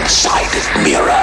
one-sided mirror.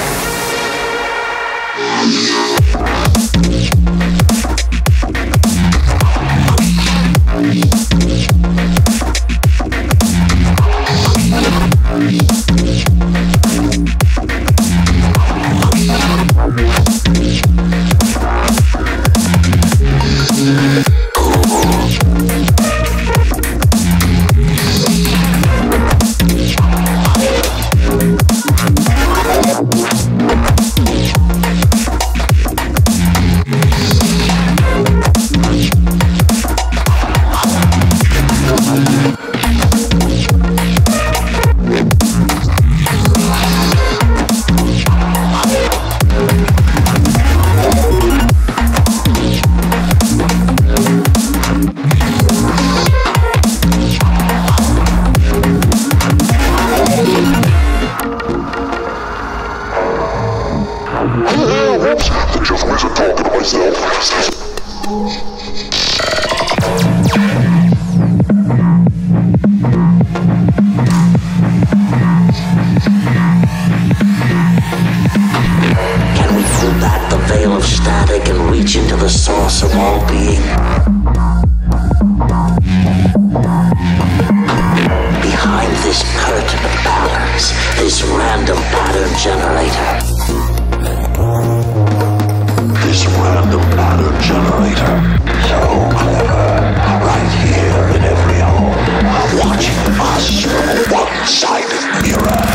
Just wasn't talking to myself. Can we pull back the veil of static and reach into the source of all being? Behind this curtain of patterns, this random pattern generator. This random pattern generator, so clever, right here in every home, watching us from a one-sided mirror.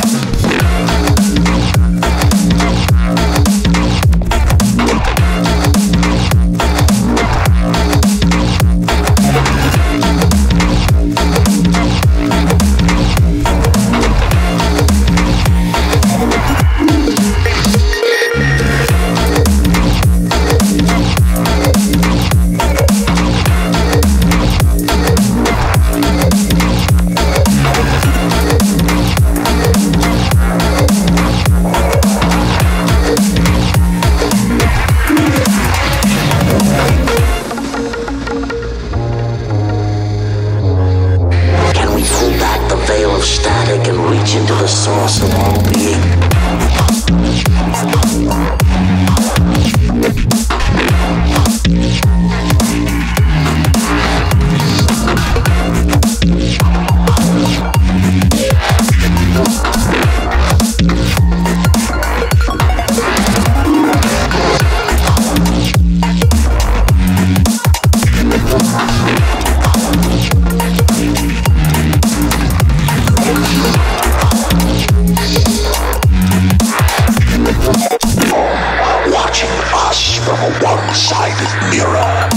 Static and reach into the source of all being. Watching us from a one-sided mirror.